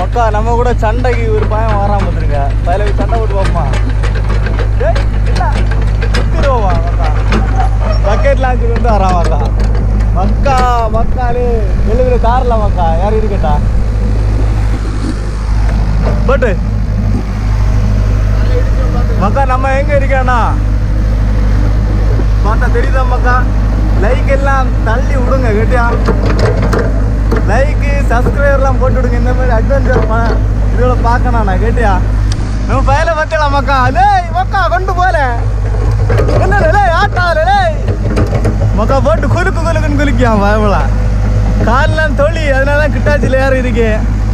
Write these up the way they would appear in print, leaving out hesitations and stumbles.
மக்கா நம்ம கூட சண்டைக்கு ஒரு பயம் வராம வந்துருங்க. பயில சண்டை போட்டு பார்ப்போமா? சுத்திடுவோமா மக்கா? பக்கெட் லான்ச்சு கொண்டு வரான் மக்கா. மக்கா மக்காலே எழுதுற காரில் மக்கா யாரும் இருக்கட்டா பட்டு மக்கா நம்ம எங்க இருக்கேன்னா பார்த்தா தெரியுதா மக்கா? லைக் எல்லாம் தள்ளி விடுங்க கேட்டியா? லைக்கு சப்ஸ்கிரைபர்லாம் போட்டு விடுங்க. இந்த மாதிரி அட்வென்ச்சர் இதோட பார்க்கணும் நான் கேட்டியா? நம்ம பயில பத்தலாம் மக்கா. லே மக்கா கொண்டு போல என்ன ஆட்டாலே மக்கா போட்டு குலுக்குன்னு குலுக்கியான் பயப்படா. காலெல்லாம் தொழி அதனால கிட்டாச்சியில் யாரும் இருக்கு.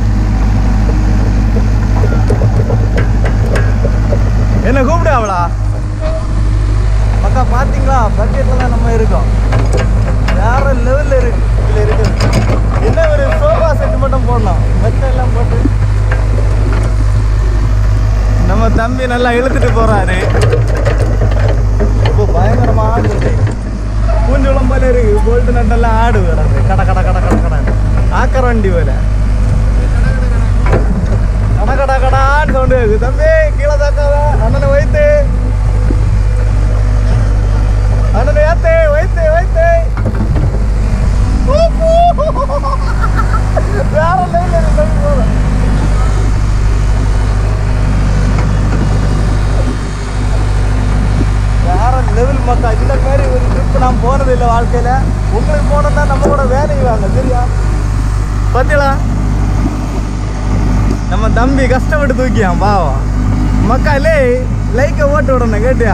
என்ன கூப்பிடு அவளா மக்கா? பார்த்தீங்களா பட்ஜெட்டில் தான் நம்ம இருக்கோம். வேற லெவலில் இருக்கு. இதில் இருக்குது என்ன ஒரு சோஃபா செட்டு மட்டும் போடணும். மெத்த எல்லாம் போட்டு நம்ம தம்பி நல்லா இழுத்துட்டு போறாரு. இப்போ பயங்கரமாக ஆடு பூஞ்சோளம் போல இருக்கு. போல்ட்டு நட்டெல்லாம் ஆடு கிடந்து கட கட கட கட கட ஆக்கர வண்டி போல கட கட கடான்னு சவுண்டு இருக்கு. தம்பி கீழே தாக்காத. அண்ணனை வைத்து அண்ணனை ஏத்து வைத்து வைத்து வேற லைன்ல போதும். வேற லெவல் மக்கா. இந்த மாதிரி ஒரு ட்ரிப் நான் போனது இல்லை வாழ்க்கையில். உங்களுக்கு போனோம்னா நம்ம கூட வேலைக்கு வாங்க சரியா? பார்த்தீங்களா நம்ம தம்பி கஷ்டப்பட்டு தூக்கியான் பாவா மக்கா. இல்லை லைக்கை ஓட்டு விடணும் கேட்டியா?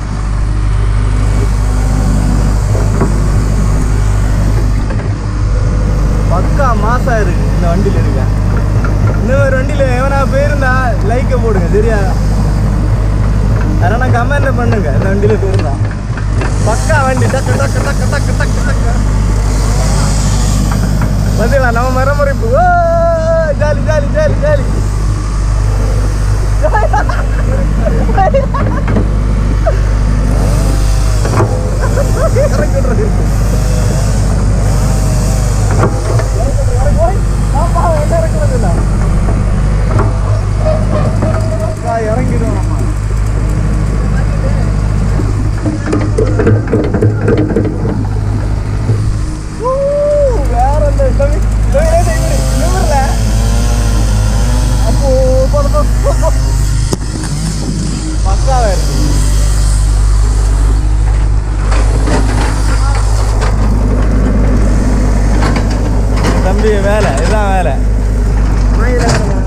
பக்கா மாசா இருக்கு இந்த வண்டியில் இருக்க. இந்த ஒரு வண்டியில் எவனா போயிருந்தா லைக்கை போடுங்க சரியா? அதனால் கமெண்ட் பண்ணுங்க இந்த வண்டியில் போயிருந்தா. பக்கா வண்டி டக்கு டக்கு டக்கு டக்கு டக்கு டக்கு பார்த்தீங்களா? நம்ம மரமுறைப்பு ஜாலி ஜாலி ஜாலி ஜாலி இறங்கிடும் நம்ம. வேற நிமிர்ல அப்போ பக்காவா இருக்கு. தம்பி வேலை இதுதான் வேலை.